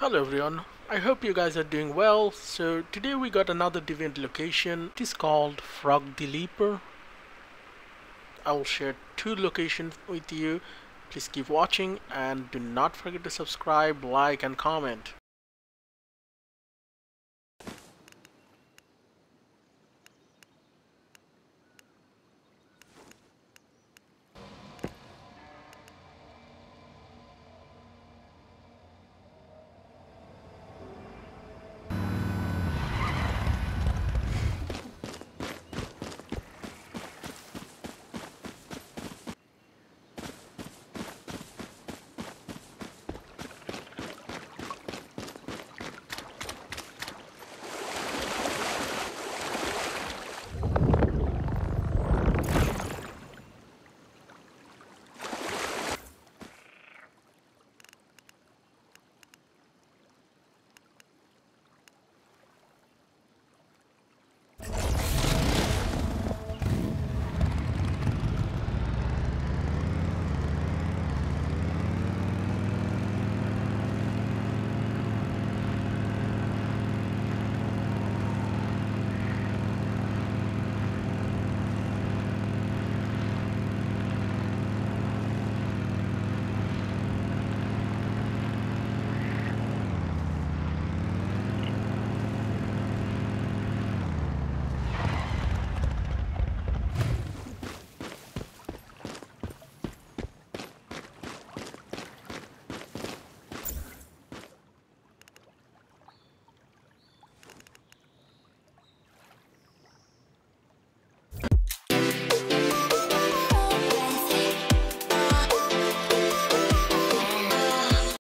Hello everyone, I hope you guys are doing well. So today we got another Deviant location. It is called Frog the Leaper. I will share two locations with you. Please keep watching and do not forget to subscribe, like and comment.